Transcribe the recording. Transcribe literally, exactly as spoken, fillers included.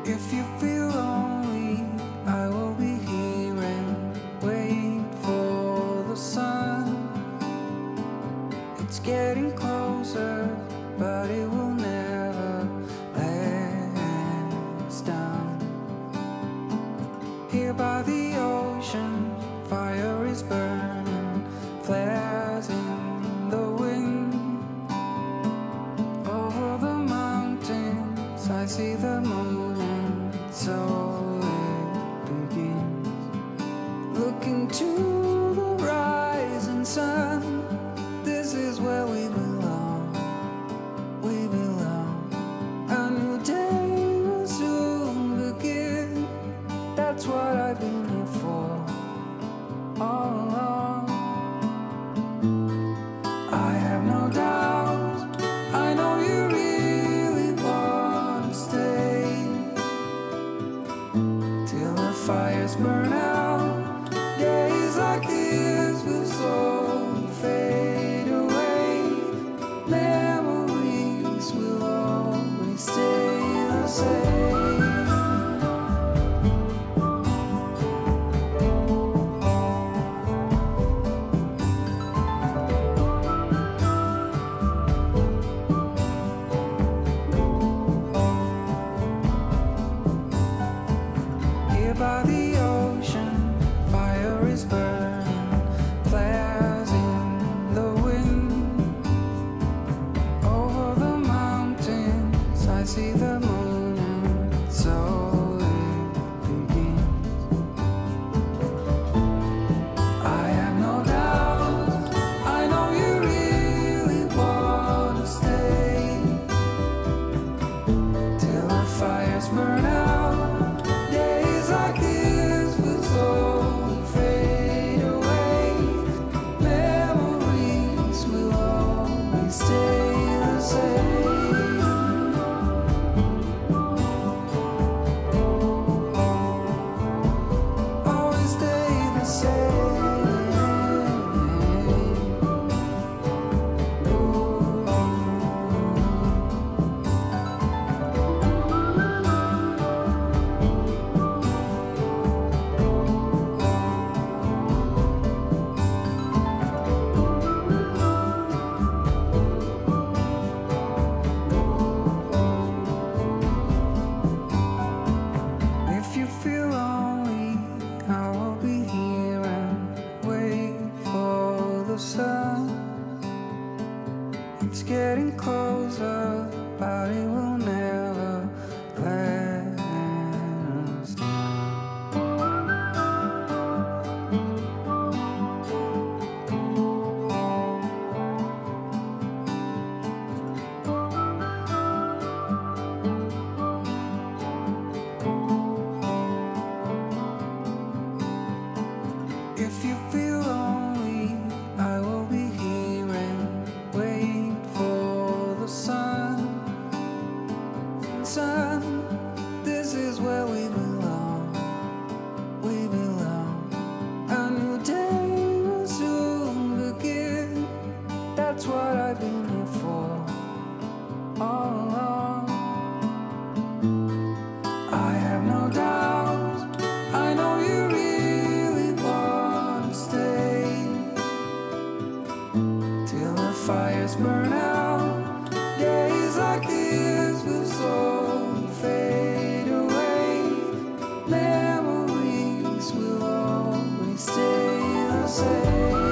If you feel lonely, I will be here and wait for the sun. It's getting closer, but it will never last down. Here by the ocean, fire is burning, flares in the wind. Over the mountains, I see the moon, and so it begins. Looking to the rising sun, this is where we belong, we belong. A new day will soon begin, that's what I've been here for all along. I have no doubt, I know you really want to stay till the fires burn out. Days like this will slowly fade away. Memories will always stay the same. Here by the ocean, fire is burning, flares in the wind. Over the mountains, I see the moon, and so it begins. I have no doubt, I know you really want to stay till the fires burn out. Days like this will slowly fade away. Memories will always stay the same. Always stay the same. If you feel lonely, I will be here and wait for the sun. It's getting closer, but it will never last down. If you feel lonely, I will be here and wait for the sun. Sun, this is where we belong, we belong. A new day will soon begin, that's what I've been here for all along. I have no doubt, I know you really want to stay till the fires burn out. Days like this will slowly fade away. Memories will always stay the same.